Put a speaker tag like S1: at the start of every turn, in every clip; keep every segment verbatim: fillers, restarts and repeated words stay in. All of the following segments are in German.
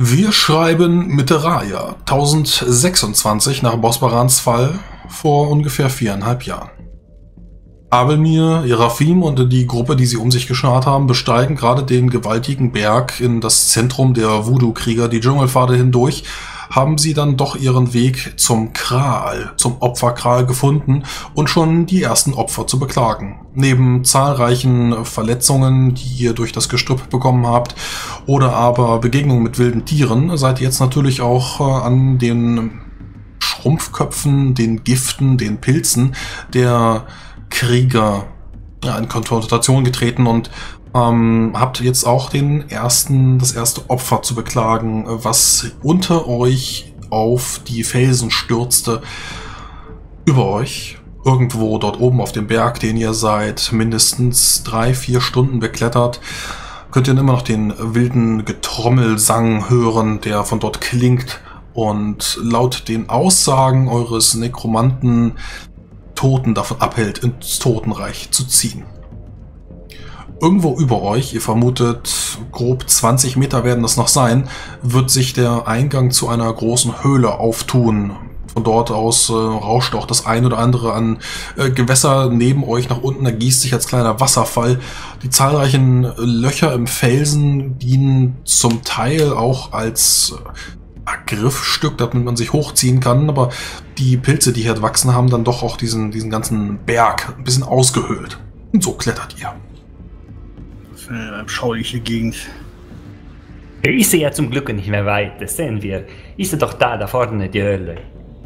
S1: Wir schreiben Mitteraya tausendsechsundzwanzig nach Bosbarans Fall vor ungefähr viereinhalb Jahren. Abelmir, Jerafim und die Gruppe, die sie um sich geschart haben, besteigen gerade den gewaltigen Berg in das Zentrum der Voodoo-Krieger, die Dschungelpfade hindurch, haben sie dann doch ihren Weg zum Kral, zum Opferkral gefunden und schon die ersten Opfer zu beklagen. Neben zahlreichen Verletzungen, die ihr durch das Gestrüpp bekommen habt, oder aber Begegnungen mit wilden Tieren, seid ihr jetzt natürlich auch äh, an den Schrumpfköpfen, den Giften, den Pilzen der Krieger ja, in Konfrontation getreten und ähm, habt jetzt auch den ersten, das erste Opfer zu beklagen, was unter euch auf die Felsen stürzte. Über euch, irgendwo dort oben auf dem Berg, den ihr seit mindestens drei, vier Stunden beklettert, könnt ihr immer noch den wilden Getrommelsang hören, der von dort klingt und laut den Aussagen eures Nekromanten Toten davon abhält, ins Totenreich zu ziehen. Irgendwo über euch, ihr vermutet grob zwanzig Meter werden das noch sein, wird sich der Eingang zu einer großen Höhle auftun. Von dort aus äh, rauscht auch das ein oder andere an äh, Gewässer neben euch nach unten, ergießt sich als kleiner Wasserfall. Die zahlreichen Löcher im Felsen dienen zum Teil auch als äh, Griffstück, damit man sich hochziehen kann, aber die Pilze, die hier wachsen, haben dann doch auch diesen, diesen ganzen Berg ein bisschen ausgehöhlt. Und so klettert ihr.
S2: Das ist eine abscheuliche Gegend.
S3: Ich sehe ja zum Glück nicht mehr weit, das sehen wir. Ist ja doch da, da vorne die Hölle.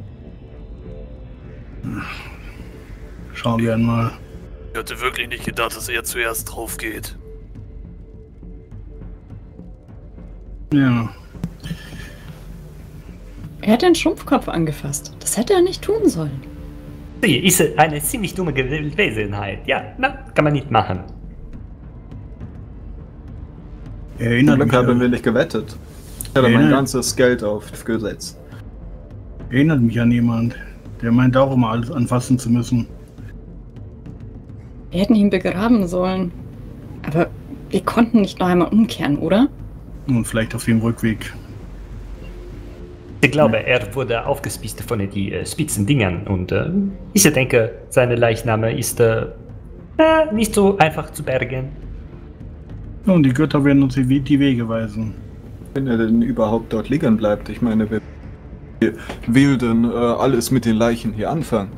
S2: Schauen wir einmal.
S4: Ich hatte wirklich nicht gedacht, dass er zuerst drauf geht.
S2: Ja.
S5: Er hat den Schrumpfkopf angefasst. Das hätte er nicht tun sollen.
S3: Sie ist eine ziemlich dumme Wesenheit. Ja, na, kann man nicht machen.
S2: Erinnert
S6: Zum
S2: mich,
S6: Glück haben
S2: an,
S6: wir nicht gewettet. Ich hatte mein
S2: Erinnert-
S6: ganzes Geld aufgesetzt.
S2: erinnert mich an jemand. Der meint auch immer alles anfassen zu müssen.
S5: Wir hätten ihn begraben sollen. Aber wir konnten nicht noch einmal umkehren, oder?
S2: Und vielleicht auf dem Rückweg.
S3: Ich glaube, er wurde aufgespießt von den äh, spitzen Dingern und äh, ich denke, seine Leichname ist äh, äh, nicht so einfach zu bergen.
S2: Und die Götter werden uns die die Wege weisen.
S6: Wenn er denn überhaupt dort liegen bleibt. Ich meine, wir will denn äh, alles mit den Leichen hier anfangen?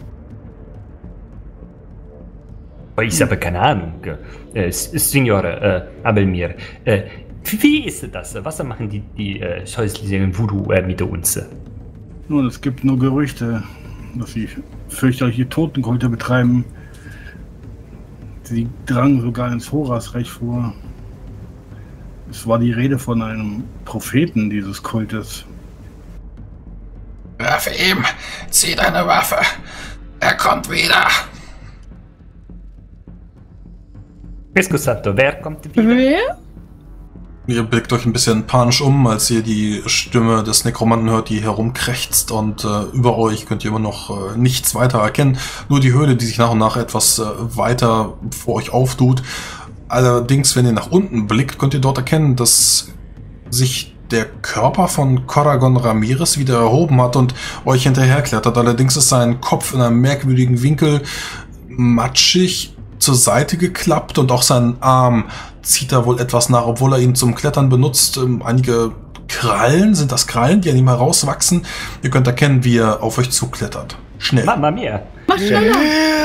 S3: Ich habe keine Ahnung. Äh, Signore äh, Abelmir, äh, wie ist das? Was machen die, die äh, scheußlichen Voodoo äh, mit uns?
S2: Nun, es gibt nur Gerüchte, dass sie fürchterliche Totenkulte betreiben. Sie drangen sogar ins Horasreich vor. Es war die Rede von einem Propheten dieses Kultes.
S1: Werfe ihm, zieh deine Waffe. Er kommt wieder.
S3: Escusato, wer kommt wieder?
S5: Wer?
S1: Ihr blickt euch ein bisschen panisch um, als ihr die Stimme des Nekromanten hört, die herumkrächzt und äh, über euch könnt ihr immer noch äh, nichts weiter erkennen. Nur die Höhle, die sich nach und nach etwas äh, weiter vor euch auftut. Allerdings, wenn ihr nach unten blickt, könnt ihr dort erkennen, dass sich der Körper von Corragon Ramirez wieder erhoben hat und euch hinterherklettert. Allerdings ist sein Kopf in einem merkwürdigen Winkel matschig zur Seite geklappt und auch sein Arm zieht da wohl etwas nach, obwohl er ihn zum Klettern benutzt. Ähm, einige Krallen, sind das Krallen, die an ihm herauswachsen? Ihr könnt erkennen, wie er auf euch zuklettert. Schnell.
S3: Mamma mia.
S5: Mach schneller!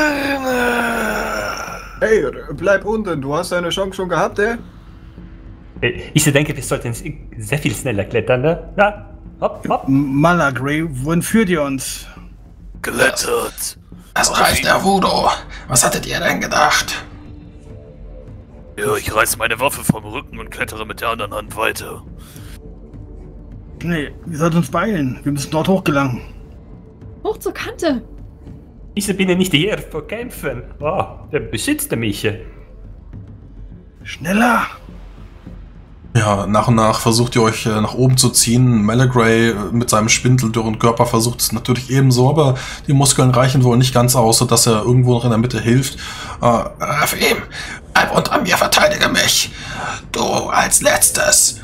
S6: Hey, bleib unten, du hast deine Chance schon gehabt, ey?
S3: Äh, Ich denke, wir sollten sehr viel schneller klettern, ne? Ja, hopp, hopp.
S2: Malagray, wohin führt ihr uns?
S4: Klettert!
S1: Das Reich der Voodoo. Was hattet ihr denn gedacht?
S4: Ja, ich reiß meine Waffe vom Rücken und klettere mit der anderen Hand weiter.
S2: Nee, wir sollten uns beeilen. Wir müssen dort hochgelangen.
S5: Hoch zur Kante!
S3: Ich bin ja nicht hier für Kämpfen. Oh, der beschützte mich.
S2: Schneller!
S1: Ja, nach und nach versucht ihr euch äh, nach oben zu ziehen. Malagray äh, mit seinem spindeldürren Körper versucht es natürlich ebenso, aber die Muskeln reichen wohl nicht ganz aus, sodass er irgendwo noch in der Mitte hilft. Äh, Rafim, bleib unter mir, verteidige mich. Du als letztes.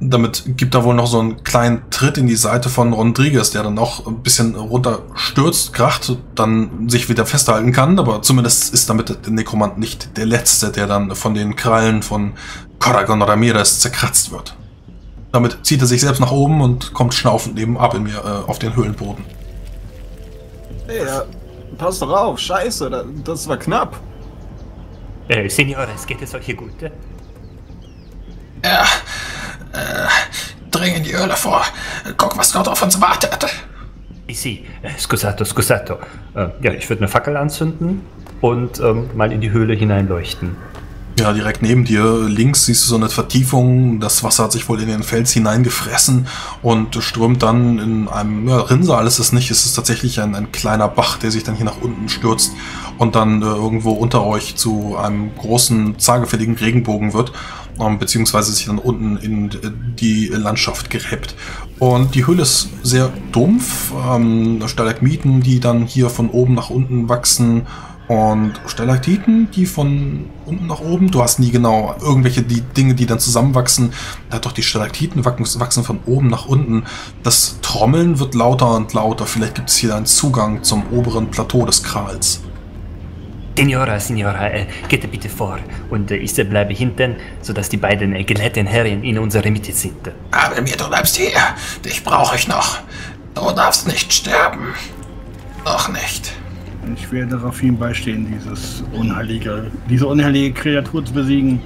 S1: damit gibt er wohl noch so einen kleinen Tritt in die Seite von Rodriguez, der dann auch ein bisschen runterstürzt, kracht, dann sich wieder festhalten kann, aber zumindest ist damit der Nekromant nicht der Letzte, der dann von den Krallen von Corragon Ramirez zerkratzt wird. Damit zieht er sich selbst nach oben und kommt schnaufend neben Abelmir äh, auf den Höhlenboden.
S6: Ey, ja, pass doch auf, scheiße, das war knapp.
S3: Äh, Senores, geht es euch hier gut? Äh?
S1: Ja, äh, dringen die Höhle vor. Guck, was dort auf uns wartet.
S3: Sie, äh, scusato, scusato. Äh, ja, ich würde eine Fackel anzünden und ähm, mal in die Höhle hineinleuchten.
S1: Ja, direkt neben dir, links siehst du so eine Vertiefung. Das Wasser hat sich wohl in den Fels hineingefressen und strömt dann in einem ja, Rinnsal ist es nicht. Es ist tatsächlich ein, ein kleiner Bach, der sich dann hier nach unten stürzt und dann äh, irgendwo unter euch zu einem großen, zagefälligen Regenbogen wird. Beziehungsweise sich dann unten in die Landschaft gräbt. Und die Höhle ist sehr dumpf. Ähm, Stalagmiten, die dann hier von oben nach unten wachsen. Und Stalaktiten, die von unten nach oben. Du hast nie genau irgendwelche die Dinge, die dann zusammenwachsen. Ja, doch die Stalaktiten wachsen von oben nach unten. Das Trommeln wird lauter und lauter. Vielleicht gibt es hier einen Zugang zum oberen Plateau des Krals.
S3: Signora, Signora, äh, geht bitte vor und äh, ich bleibe hinten, sodass die beiden äh, gelehrten Herren in unserer Mitte sind.
S1: Aber mir, du bleibst hier. Dich brauche ich noch. Du darfst nicht sterben. Noch nicht.
S2: Ich werde Rafim beistehen, dieses unheilige, diese unheilige Kreatur zu besiegen.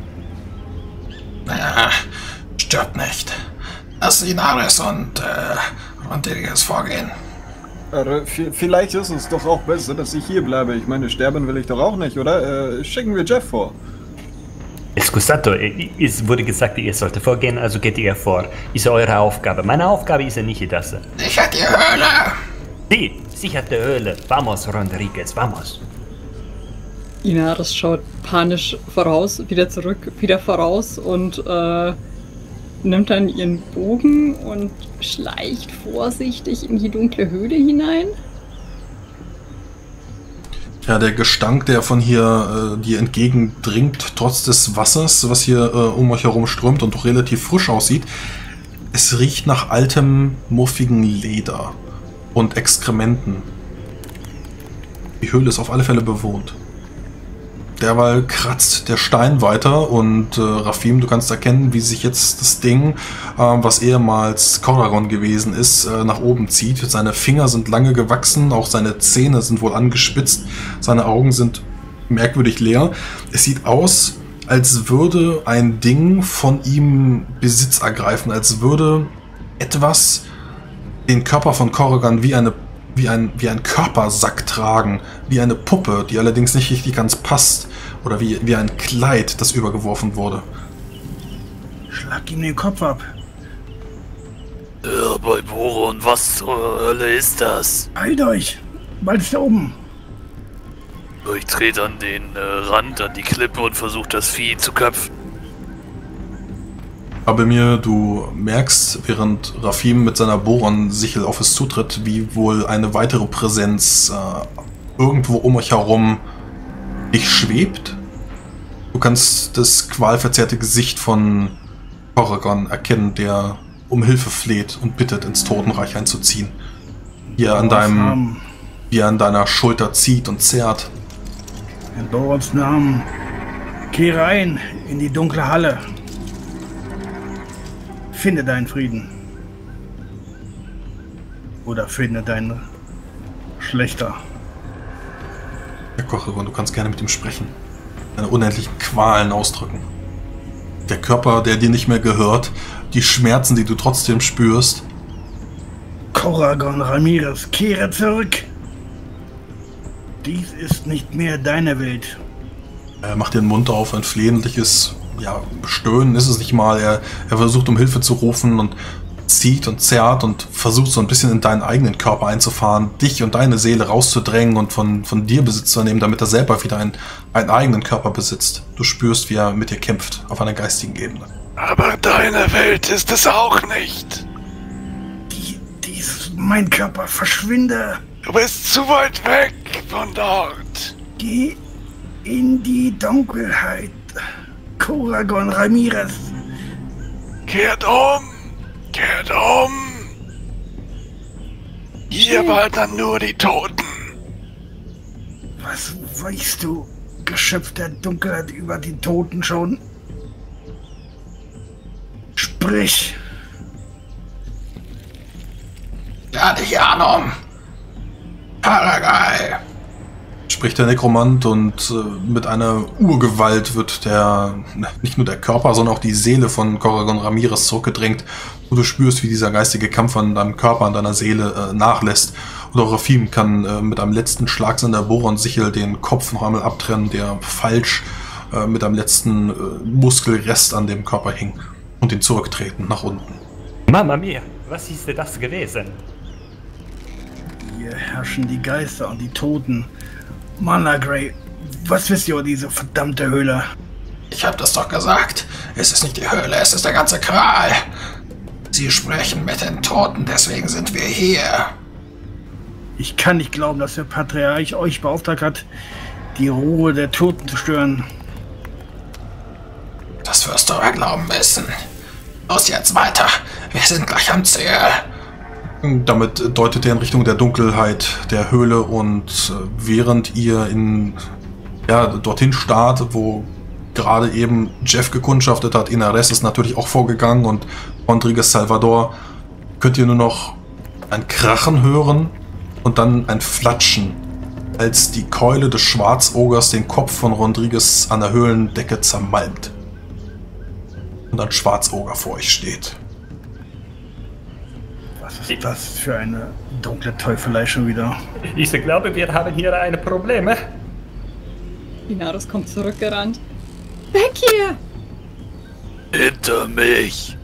S1: Ja, stirbt nicht. Lass Inaris und äh, Rodriguez vorgehen.
S6: Vielleicht ist es doch auch besser, dass ich hier bleibe. Ich meine, sterben will ich doch auch nicht, oder? Äh, schicken wir Jeff vor.
S3: Scusato, es wurde gesagt, ihr solltet vorgehen, also geht ihr vor. Ist eure Aufgabe. Meine Aufgabe ist ja nicht das.
S1: Sichert die Höhle!
S3: Sie, sichert die Höhle. Vamos, Rodriguez, vamos.
S5: Inaris schaut panisch voraus, wieder zurück, wieder voraus und äh, nimmt dann ihren Bogen und schleicht vorsichtig in die dunkle Höhle hinein.
S1: Ja, der Gestank, der von hier äh, dir entgegendringt, trotz des Wassers, was hier äh, um euch herum strömt und doch relativ frisch aussieht, es riecht nach altem, muffigen Leder und Exkrementen. Die Höhle ist auf alle Fälle bewohnt. Derweil kratzt der Stein weiter und äh, Rafim, du kannst erkennen, wie sich jetzt das Ding, äh, was ehemals Corragon gewesen ist, äh, nach oben zieht. Seine Finger sind lange gewachsen, auch seine Zähne sind wohl angespitzt, seine Augen sind merkwürdig leer. Es sieht aus, als würde ein Ding von ihm Besitz ergreifen, als würde etwas den Körper von Corragon wie eine Wie ein, wie ein Körpersack tragen, wie eine Puppe, die allerdings nicht richtig ganz passt, oder wie, wie ein Kleid, das übergeworfen wurde.
S2: Schlag ihm den Kopf ab.
S4: Ja, bei Boron, was zur Hölle ist das?
S2: Eilt euch! Bald ist er oben.
S4: Ich trete an den äh, Rand, an die Klippe und versuche das Vieh zu köpfen.
S1: Aber mir, du merkst, während Rafim mit seiner Boron-Sichel auf es zutritt, wie wohl eine weitere Präsenz äh, irgendwo um euch herum dich schwebt. Du kannst das qualverzerrte Gesicht von Corragon erkennen, der um Hilfe fleht und bittet, ins Totenreich einzuziehen. Wie er an deinem, wie er an deiner Schulter zieht und zerrt.
S2: In Borons Namen, kehre ein in die dunkle Halle. Finde deinen Frieden. Oder finde deinen Schlechter.
S1: Herr Corragon, du kannst gerne mit ihm sprechen. Deine unendlichen Qualen ausdrücken. Der Körper, der dir nicht mehr gehört, die Schmerzen, die du trotzdem spürst.
S2: Corragon Ramirez, kehre zurück! Dies ist nicht mehr deine Welt.
S1: Er macht den Mund auf, ein flehentliches, ja, Stöhnen ist es nicht mal. Er, er versucht, um Hilfe zu rufen und zieht und zerrt und versucht so ein bisschen in deinen eigenen Körper einzufahren, dich und deine Seele rauszudrängen und von, von dir Besitz zu nehmen, damit er selber wieder einen, einen eigenen Körper besitzt. Du spürst, wie er mit dir kämpft, auf einer geistigen Ebene.
S7: Aber deine Welt ist es auch nicht.
S2: Die, dies, mein Körper, verschwinde.
S7: Du bist zu weit weg von dort.
S2: Geh in die Dunkelheit, Corragon Ramirez.
S7: Kehrt um! Kehrt um! Hier wandern nur die Toten.
S2: Was weißt du, Geschöpf der Dunkelheit, über die Toten schon? Sprich!
S1: Gladianum! Paragai! Spricht der Nekromant und äh, mit einer Urgewalt wird der, nicht nur der Körper, sondern auch die Seele von Corrigan Ramirez zurückgedrängt. Und du spürst, wie dieser geistige Kampf an deinem Körper, an deiner Seele äh, nachlässt. Und auch Rafim kann äh, mit einem letzten Schlag seiner Bohrensichel den Kopf noch einmal abtrennen, der falsch äh, mit einem letzten äh, Muskelrest an dem Körper hing. Und ihn zurücktreten nach unten.
S3: Mama mia, was ist denn das gewesen?
S2: Hier herrschen die Geister und die Toten. Mana Grey, was wisst ihr über diese verdammte Höhle?
S1: Ich hab das doch gesagt. Es ist nicht die Höhle, es ist der ganze Kral. Sie sprechen mit den Toten, deswegen sind wir hier.
S2: Ich kann nicht glauben, dass der Patriarch euch beauftragt hat, die Ruhe der Toten zu stören.
S1: Das wirst du aber glauben müssen. Los jetzt weiter, wir sind gleich am Ziel. Damit deutet er in Richtung der Dunkelheit der Höhle und während ihr in, ja, dorthin starrt, wo gerade eben Jeff gekundschaftet hat, Inares ist natürlich auch vorgegangen und Rodriguez Salvador, könnt ihr nur noch ein Krachen hören und dann ein Flatschen, als die Keule des Schwarzogers den Kopf von Rodriguez an der Höhlendecke zermalmt. Und ein Schwarzoger vor euch steht.
S2: Was ist das für eine dunkle Teufelei schon wieder?
S3: Ich glaube, wir haben hier ein Problem.
S5: Inaros kommt zurückgerannt. Weg hier!
S4: Hinter mich!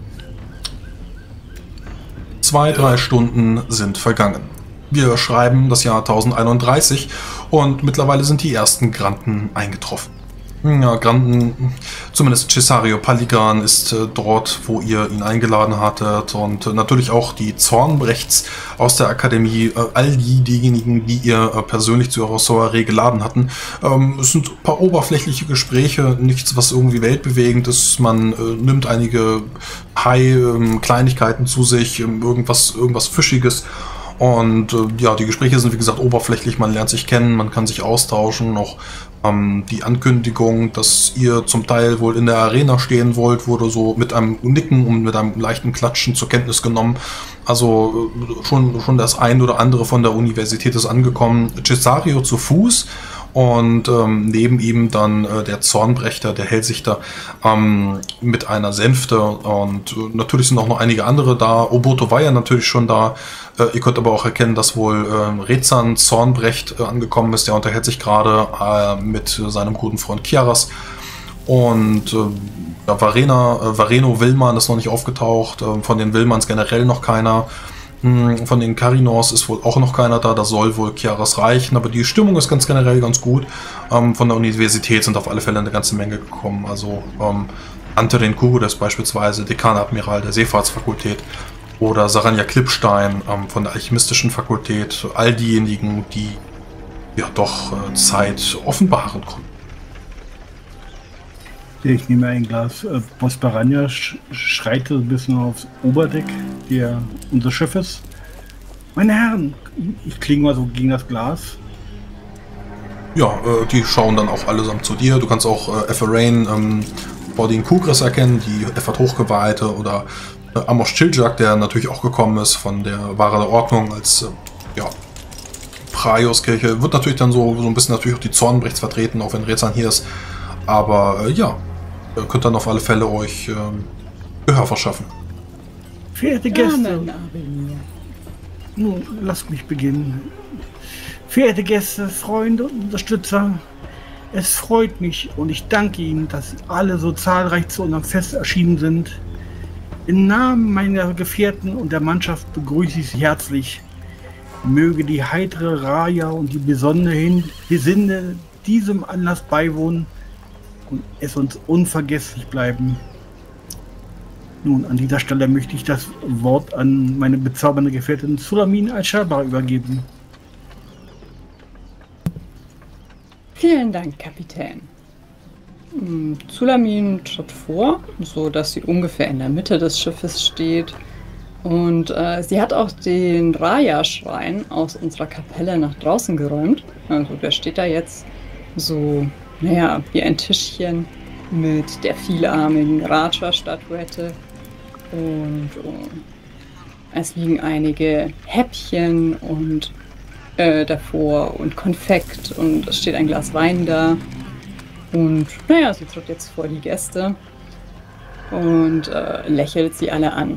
S1: Zwei, drei Stunden sind vergangen. Wir schreiben das Jahr tausendeinunddreißig und mittlerweile sind die ersten Granden eingetroffen. Ja, Granden, zumindest Cesario Paligan ist äh, dort, wo ihr ihn eingeladen hattet und äh, natürlich auch die Zornbrechts aus der Akademie, äh, all die, diejenigen, die ihr äh, persönlich zu eurer Soiree geladen hatten. Ähm, es sind ein paar oberflächliche Gespräche, nichts, was irgendwie weltbewegend ist. Man äh, nimmt einige High-Kleinigkeiten äh, zu sich, äh, irgendwas, irgendwas Fischiges. Und äh, ja, die Gespräche sind wie gesagt oberflächlich, man lernt sich kennen, man kann sich austauschen. Auch ähm, die Ankündigung, dass ihr zum Teil wohl in der Arena stehen wollt, wurde so mit einem Nicken und mit einem leichten Klatschen zur Kenntnis genommen. Also äh, schon, schon das ein oder andere von der Universität ist angekommen. Cesario zu Fuß und ähm, neben ihm dann äh, der Zornbrecher, der Hellsichter ähm, mit einer Sänfte und äh, natürlich sind auch noch einige andere da. Oboto war ja natürlich schon da. Äh, ihr könnt aber auch erkennen, dass wohl äh, Rezan Zornbrecht äh, angekommen ist. Der unterhält sich gerade äh, mit seinem guten Freund Kiaras. Und äh, ja, Varena, äh, Vareno Willmann ist noch nicht aufgetaucht. Äh, von den Willmanns generell noch keiner. Von den Karinors ist wohl auch noch keiner da, das soll wohl Kiaras reichen, aber die Stimmung ist ganz generell ganz gut. Ähm, von der Universität sind auf alle Fälle eine ganze Menge gekommen, also ähm, Anterin Kugudes beispielsweise, Dekanadmiral der Seefahrtsfakultät oder Saranja Klippstein ähm, von der Alchemistischen Fakultät, all diejenigen, die ja doch äh, Zeit offenbaren konnten.
S2: Ich nehme ein Glas. Äh, Bosparania sch schreit ein bisschen aufs Oberdeck der, unseres Schiffes. Meine Herren, ich klinge mal so gegen das Glas.
S1: Ja, äh, die schauen dann auch allesamt zu dir. Du kannst auch äh, Eferain, ähm, Bordin Kugris erkennen, die Effert Hochgeweihte, oder äh, Amos Chiljak, der natürlich auch gekommen ist von der Wahre der Ordnung als äh, ja, Praios-Kirche. Wird natürlich dann so, so ein bisschen natürlich auch die Zornbrechts vertreten, auch wenn Rezan hier ist. Aber äh, ja, ihr könnt dann auf alle Fälle euch äh, Gehör verschaffen.
S2: Verehrte Gäste, nun lasst mich beginnen. Verehrte Gäste, Freunde und Unterstützer, es freut mich und ich danke Ihnen, dass Sie alle so zahlreich zu unserem Fest erschienen sind. Im Namen meiner Gefährten und der Mannschaft begrüße ich Sie herzlich. Möge die heitere Raya und die besondere Gesinde diesem Anlass beiwohnen und es uns unvergesslich bleiben. Nun, an dieser Stelle möchte ich das Wort an meine bezaubernde Gefährtin Sulamin Al-Shabar übergeben.
S5: Vielen Dank, Kapitän. Zulamin tritt vor, so dass sie ungefähr in der Mitte des Schiffes steht. Und äh, sie hat auch den Raya-Schrein aus unserer Kapelle nach draußen geräumt. Also der steht da jetzt so, naja, wie ein Tischchen mit der vielarmigen Raja-Statuette. Und uh, es liegen einige Häppchen und äh, davor und Konfekt und es steht ein Glas Wein da. Und naja, sie tritt jetzt vor die Gäste und äh, lächelt sie alle an.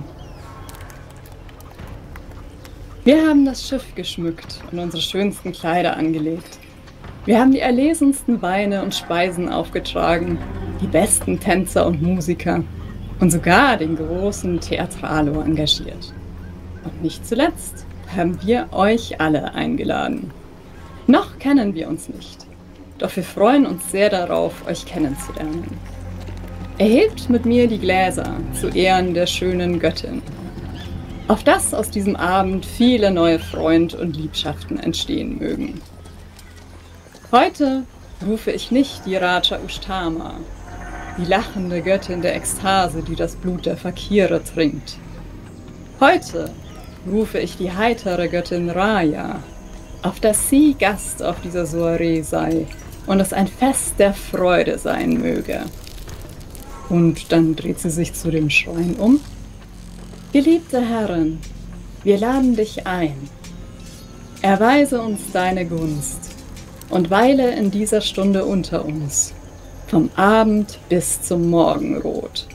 S5: Wir haben das Schiff geschmückt und unsere schönsten Kleider angelegt. Wir haben die erlesensten Weine und Speisen aufgetragen, die besten Tänzer und Musiker und sogar den großen Theatralo engagiert. Und nicht zuletzt haben wir euch alle eingeladen. Noch kennen wir uns nicht, doch wir freuen uns sehr darauf, euch kennenzulernen. Erhebt mit mir die Gläser zu Ehren der schönen Göttin. Auf dass aus diesem Abend viele neue Freund- und Liebschaften entstehen mögen. Heute rufe ich nicht die Raja Ushtama, die lachende Göttin der Ekstase, die das Blut der Fakire trinkt. Heute rufe ich die heitere Göttin Raya, auf dass sie Gast auf dieser Soiree sei und es ein Fest der Freude sein möge. Und dann dreht sie sich zu dem Schrein um. Geliebte Herrin, wir laden dich ein. Erweise uns deine Gunst und weile in dieser Stunde unter uns, vom Abend bis zum Morgenrot.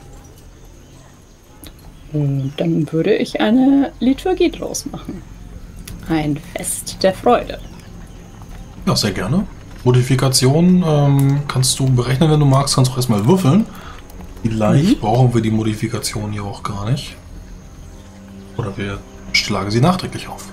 S5: Und dann würde ich eine Liturgie draus machen. Ein Fest der Freude.
S1: Ja, sehr gerne. Modifikation ähm, kannst du berechnen, wenn du magst, kannst du auch erstmal würfeln. Vielleicht mhm. brauchen wir die Modifikation hier auch gar nicht. Oder wir schlagen sie nachträglich auf.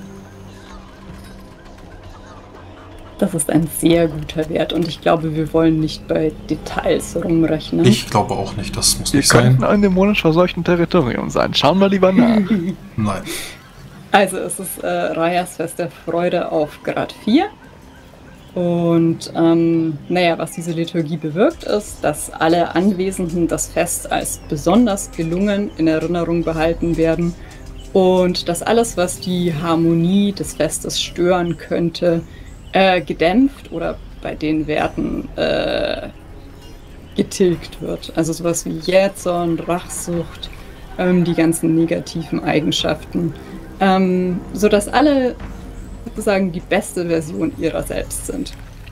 S5: Das ist ein sehr guter Wert und ich glaube, wir wollen nicht bei Details rumrechnen.
S1: Ich glaube auch nicht, das muss
S8: wir
S1: nicht sein.
S8: Wir könnten ein dämonisch verseuchten Territorium sein. Schauen wir lieber nach.
S1: Nein.
S5: Also es ist äh, Rayas Fest der Freude auf Grad vier. Und ähm, naja, was diese Liturgie bewirkt, ist, dass alle Anwesenden das Fest als besonders gelungen in Erinnerung behalten werden und dass alles, was die Harmonie des Festes stören könnte, äh, gedämpft oder bei den Werten äh, getilgt wird. Also sowas wie Jähzorn, Rachsucht, ähm, die ganzen negativen Eigenschaften, ähm, sodass alle sozusagen die beste Version ihrer selbst sind.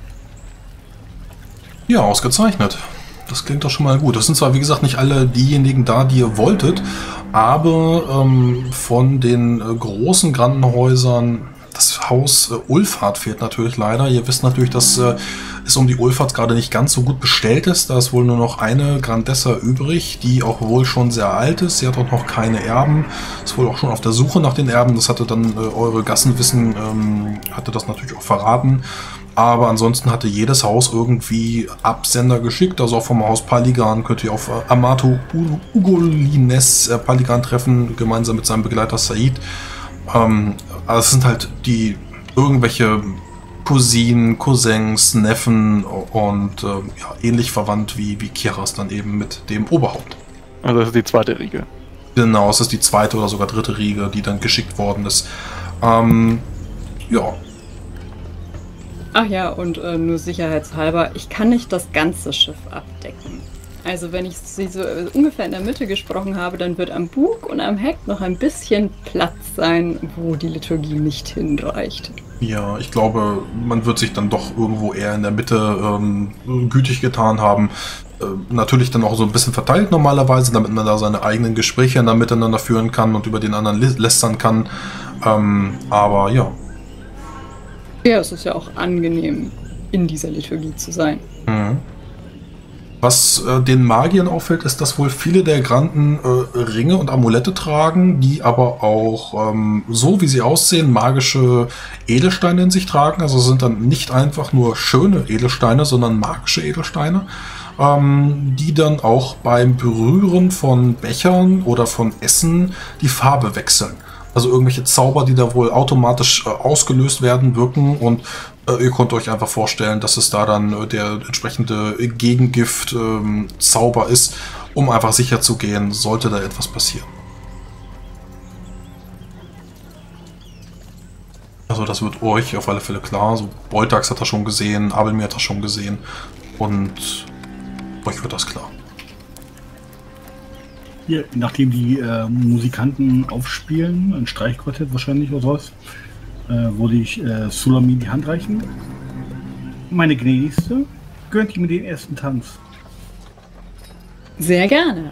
S1: Ja, ausgezeichnet. Das klingt doch schon mal gut. Das sind zwar, wie gesagt, nicht alle diejenigen da, die ihr wolltet, aber ähm, von den äh, großen Grandenhäusern, das Haus äh, Ulfhardt fehlt natürlich leider. Ihr wisst natürlich, dass äh, es um die Ulfhardt gerade nicht ganz so gut bestellt ist. Da ist wohl nur noch eine Grandessa übrig, die auch wohl schon sehr alt ist. Sie hat auch noch keine Erben. Ist wohl auch schon auf der Suche nach den Erben. Das hatte dann äh, eure Gassenwissen, ähm, hatte das natürlich auch verraten. Aber ansonsten hatte jedes Haus irgendwie Absender geschickt. Also auch vom Haus Paligan könnt ihr auf äh, Amato Ugolines äh, Paligan treffen, gemeinsam mit seinem Begleiter Said. Ähm, also es sind halt die irgendwelche Cousinen, Cousins, Neffen und äh, ja, ähnlich verwandt wie, wie Kiras dann eben mit dem Oberhaupt.
S8: Also das ist die zweite Riege.
S1: Genau, es ist die zweite oder sogar dritte Riege, die dann geschickt worden ist. Ähm, ja.
S5: Ach ja, und äh, nur sicherheitshalber, ich kann nicht das ganze Schiff abdecken. Also wenn ich sie so äh, ungefähr in der Mitte gesprochen habe, dann wird am Bug und am Heck noch ein bisschen Platz sein, wo die Liturgie nicht hinreicht.
S1: Ja, ich glaube, man wird sich dann doch irgendwo eher in der Mitte ähm, gütig getan haben. Äh, natürlich dann auch so ein bisschen verteilt normalerweise, damit man da seine eigenen Gespräche dann miteinander führen kann und über den anderen lä lästern kann. Ähm, aber ja.
S5: Ja, es ist ja auch angenehm, in dieser Liturgie zu sein.
S1: Mhm. Was äh, den Magiern auffällt, ist, dass wohl viele der Granden äh, Ringe und Amulette tragen, die aber auch, ähm, so wie sie aussehen, magische Edelsteine in sich tragen. Also sind dann nicht einfach nur schöne Edelsteine, sondern magische Edelsteine, ähm, die dann auch beim Berühren von Bechern oder von Essen die Farbe wechseln. Also irgendwelche Zauber, die da wohl automatisch äh, ausgelöst werden, wirken und Äh, ihr könnt euch einfach vorstellen, dass es da dann äh, der entsprechende Gegengift-Zauber ähm, ist, um einfach sicher zu gehen, sollte da etwas passieren. Also das wird euch auf alle Fälle klar. So Boltax hat das schon gesehen, Abelmir hat das schon gesehen und euch wird das klar.
S2: Hier, nachdem die äh, Musikanten aufspielen, ein Streichquartett wahrscheinlich oder sowas, äh, würde ich äh, Sulamin die Hand reichen. Meine Gnädigste, gönnt ihr mir den ersten Tanz?
S5: Sehr gerne.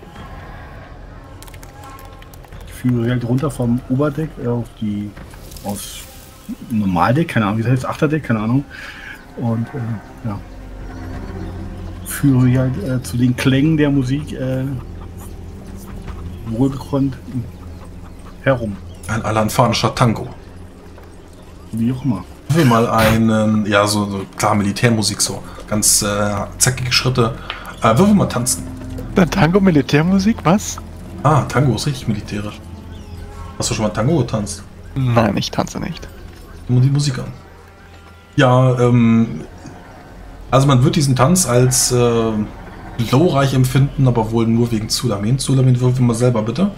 S2: Ich führe halt runter vom Oberdeck äh, auf die aufs Normaldeck, keine Ahnung, wie das heißt, Achterdeck, keine Ahnung. Und äh, ja, führe halt äh, zu den Klängen der Musik äh, wohlgekonnt herum.
S1: Ein alanfanischer Tango.
S2: Wie auch immer.
S1: Wir mal einen, ja, so, so klar, Militärmusik, so ganz äh, zackige Schritte. Äh, würfel mal tanzen.
S8: Dann Tango, Militärmusik, was?
S1: Ah, Tango ist richtig militärisch. Hast du schon mal Tango getanzt?
S8: Nein, ich tanze nicht.
S1: Nur die Musik an. Ja, ähm, also man wird diesen Tanz als äh, glorreich empfinden, aber wohl nur wegen Sulamin. Sulamin, würfel mal selber, bitte.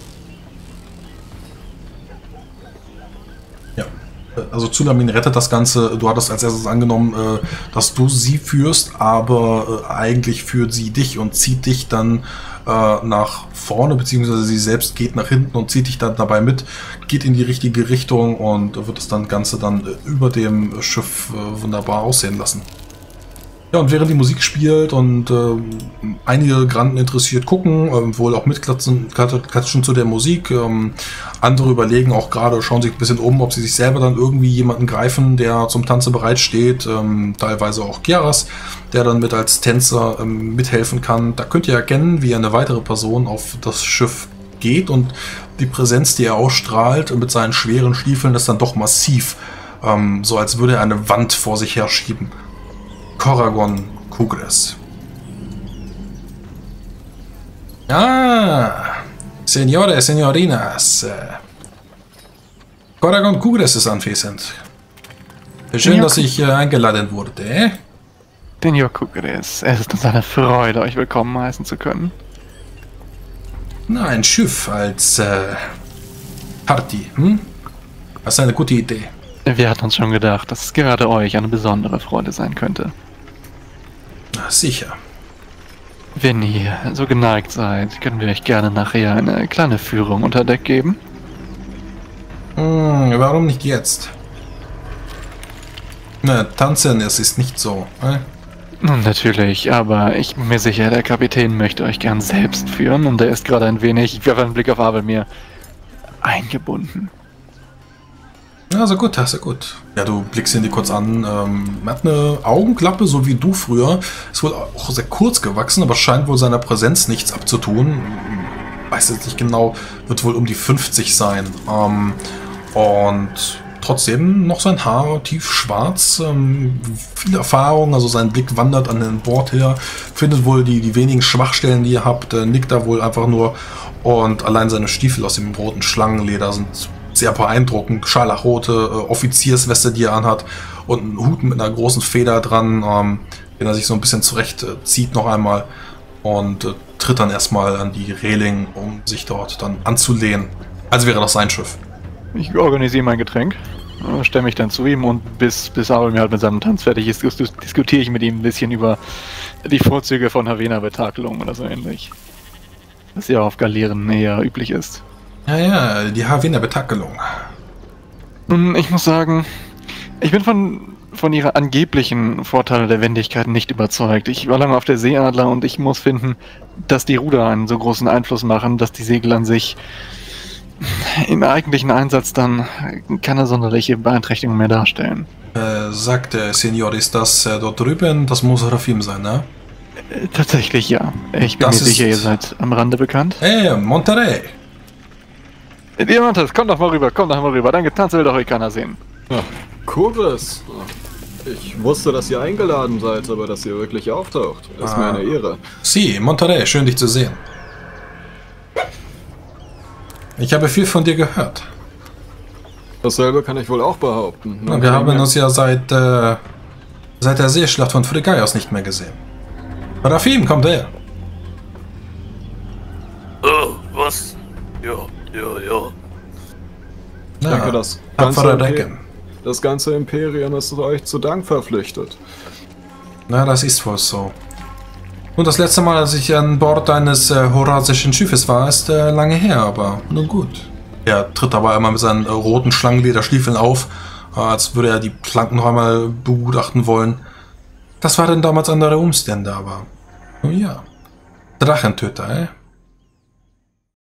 S1: Ja, also Sulamin rettet das Ganze. Du hattest als erstes angenommen, äh, dass du sie führst, aber äh, eigentlich führt sie dich und zieht dich dann äh, nach vorne, beziehungsweise sie selbst geht nach hinten und zieht dich dann dabei mit, geht in die richtige Richtung und wird das dann Ganze dann äh, über dem Schiff äh, wunderbar aussehen lassen. Ja, und während die Musik spielt und äh, einige Granden interessiert gucken, äh, wohl auch mitklatschen klatschen zu der Musik, ähm, andere überlegen auch gerade, schauen sich ein bisschen um, ob sie sich selber dann irgendwie jemanden greifen, der zum Tanze bereitsteht, ähm, teilweise auch Kiaras, der dann mit als Tänzer ähm, mithelfen kann. Da könnt ihr erkennen, wie eine weitere Person auf das Schiff geht und die Präsenz, die er ausstrahlt mit seinen schweren Stiefeln, ist dann doch massiv, ähm, so als würde er eine Wand vor sich her schieben. Koragon Kugres. Ah, Signore, Signorinas. Koragon Kugres ist anwesend. Schön, dass ich äh, eingeladen wurde. Eh?
S8: Senor Kugres, es ist uns eine Freude, euch willkommen heißen zu können.
S1: Na, ein Schiff als äh, Party, hm? Das ist eine gute Idee.
S8: Wir hatten uns schon gedacht, dass es gerade euch eine besondere Freude sein könnte.
S1: Na, sicher.
S8: Wenn ihr so geneigt seid, können wir euch gerne nachher eine kleine Führung unter Deck geben.
S1: Hm, warum nicht jetzt? Na, tanzen, es ist nicht so. Eh?
S8: Nun, natürlich, aber ich bin mir sicher, der Kapitän möchte euch gern selbst führen und er ist gerade ein wenig, ich werfe einen Blick auf Abelmir, eingebunden.
S1: Also gut, also gut. Ja, du blickst ihn dir kurz an. Ähm, er hat eine Augenklappe, so wie du früher. Ist wohl auch sehr kurz gewachsen, aber scheint wohl seiner Präsenz nichts abzutun. Weiß jetzt nicht genau, wird wohl um die fünfzig sein. Ähm, und trotzdem noch sein Haar tief schwarz. Ähm, viel Erfahrung, also sein Blick wandert an den Bord her. Findet wohl die, die wenigen Schwachstellen, die ihr habt. Äh, nickt da wohl einfach nur. Und allein seine Stiefel aus dem roten Schlangenleder sind sehr beeindruckend. Scharlachrote äh, Offiziersweste, die er anhat und einen Hut mit einer großen Feder dran, ähm, den er sich so ein bisschen zurecht äh, zieht noch einmal und äh, tritt dann erstmal an die Reling, um sich dort dann anzulehnen. Also wäre das sein Schiff.
S8: Ich organisiere mein Getränk, stelle mich dann zu ihm und bis, bis Abelmir halt mit seinem Tanz fertig ist, dis diskutiere ich mit ihm ein bisschen über die Vorzüge von Havena-Betakelung oder so ähnlich. Was ja auf Galeeren eher üblich ist.
S1: Ja, ja, die Havena-Betakelung.
S8: Nun, ich muss sagen, ich bin von, von ihrer angeblichen Vorteile der Wendigkeit nicht überzeugt. Ich war lange auf der Seeadler und ich muss finden, dass die Ruder einen so großen Einfluss machen, dass die Segel an sich im eigentlichen Einsatz dann keine sonderliche Beeinträchtigung mehr darstellen.
S1: Äh, sagt der Senior, ist das äh, dort drüben? Das muss Rafim sein, ne?
S8: Äh, tatsächlich ja. Ich bin
S1: Das
S8: mir sicher,
S1: ist-
S8: ihr seid am Rande bekannt.
S1: Hey, Monterey!
S8: Diamantes, komm doch mal rüber, komm doch mal rüber. Dein Getanze will doch eh keiner sehen.
S6: Kugres. Ich wusste, dass ihr eingeladen seid, aber dass ihr wirklich auftaucht, ist mir
S1: Ah.
S6: eine Ehre.
S1: Sie, Monterey, schön dich zu sehen. Ich habe viel von dir gehört.
S6: Dasselbe kann ich wohl auch behaupten.
S1: Na, wir haben uns ja seit, äh, seit der Seeschlacht von Frigaios nicht mehr gesehen. Rafim, kommt her.
S4: Oh, was? Ja, ja, ja.
S6: Ich
S1: Ja,
S6: denke, das
S1: tapferer
S6: ganze,
S1: Recken.
S6: Imper das ganze Imperium ist euch zu Dank verpflichtet.
S1: Na, das ist wohl so. Und das letzte Mal, als ich an Bord eines äh, horazischen Schiffes war, ist äh, lange her, aber nun gut. Er tritt aber immer mit seinen äh, roten Schlangenlederstiefeln auf, äh, als würde er die Planken noch einmal begutachten wollen. Das waren damals andere Umstände, aber nun ja. Drachentöter, eh?